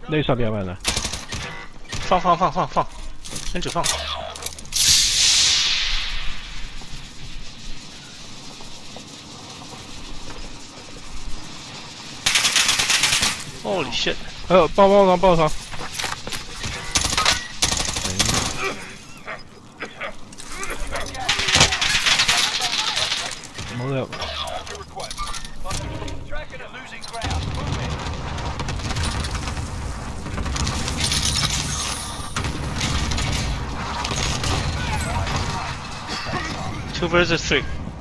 那上边完了。 放，跟着放。Holy shit！ 还有爆伤。冇了。 2 versus 3。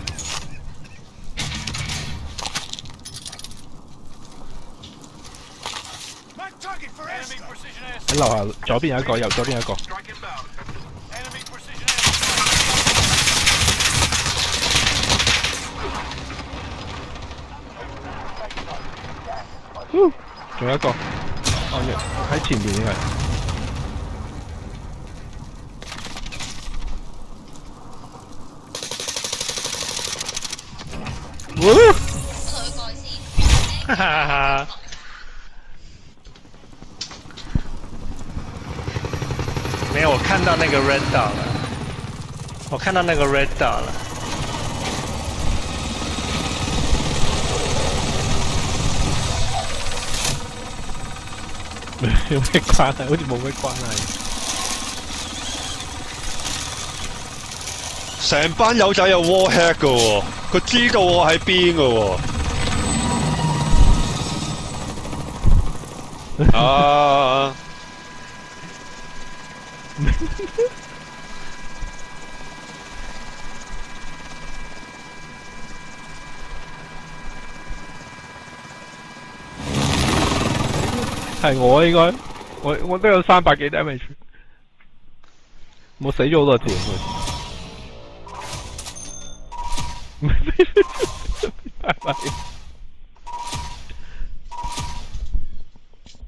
喺樓下左邊有一個，右左邊有一個。仲有一個，喺前面應該。 哈哈哈！没有，我看到那个 red dot 了，我看到那个 red dot 了。 有咩關係？好似冇咩關係。 成班友仔有 warhead 噶喎，佢知道我喺邊噶喎。啊！ 係我應該，我都有300幾 damage， 我死咗好多次。拜拜。